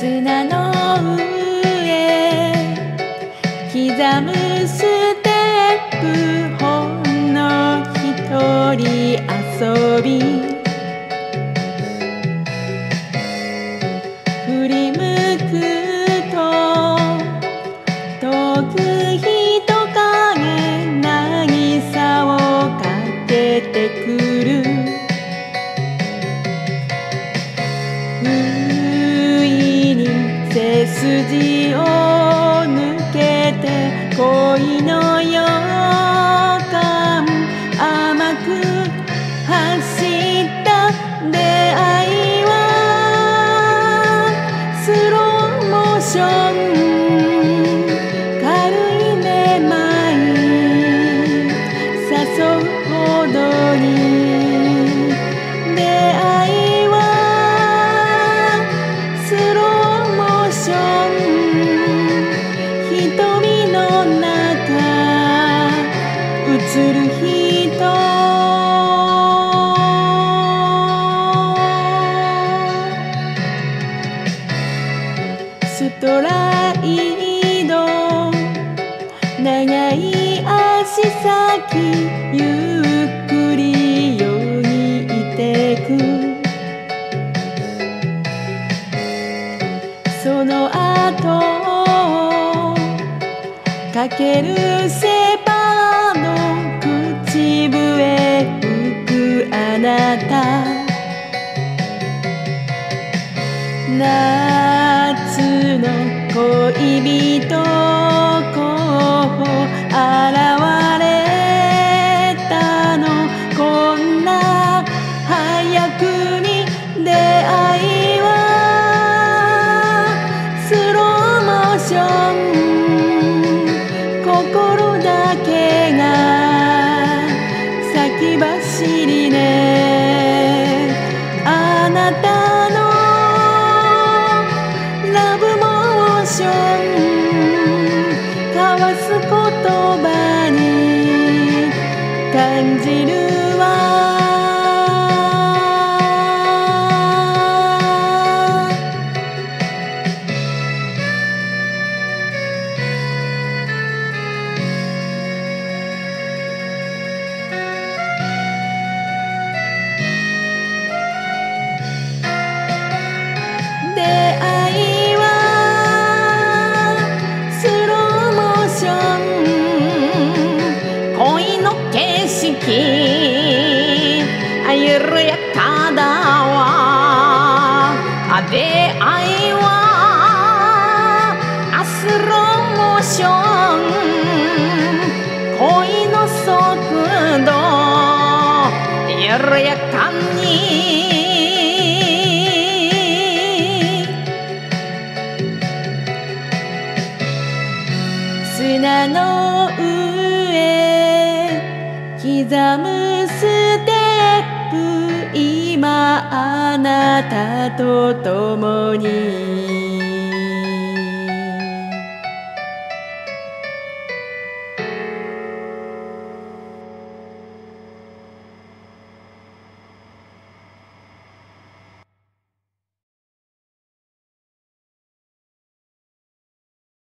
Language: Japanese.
砂の上刻むステップほんの一人遊び振り向くと遠く人影渚をかけてくる不意に背筋を抜けて恋の予感甘く走った出会いはスローモーション軽いめまい誘うほどに出会いはスローモーション瞳の中映る人ストライド長い足先ゆっくりよぎってくその後かけるセパの口笛吹くあなた夏の恋人候補現れたのこんな早くに出会いはスローモーション心だけが先走りねあなたのラブモーション交わす言葉に感じるわ出会いはスローモーション恋の景色緩やかだわ出会いはスローモーション恋の速度緩やかに砂の上刻むステップ今あなたと共に